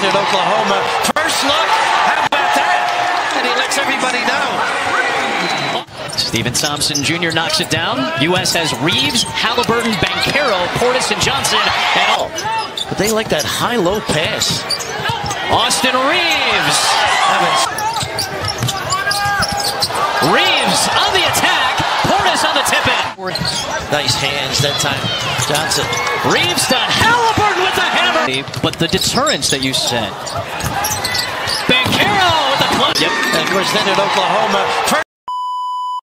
represented Oklahoma. First look, how about that? And he lets everybody know. Steven Thompson Jr. knocks it down. U.S. has Reaves, Halliburton, Banchero, Portis, and Johnson. And But they like that high-low pass. Austin Reaves. Reaves on the attack. Portis on the tip-in. Nice hands that time. Johnson. Reaves done. Halliburton with the hammer. But the deterrence that you said. Banchero with the clutch. Yep. And represented Oklahoma.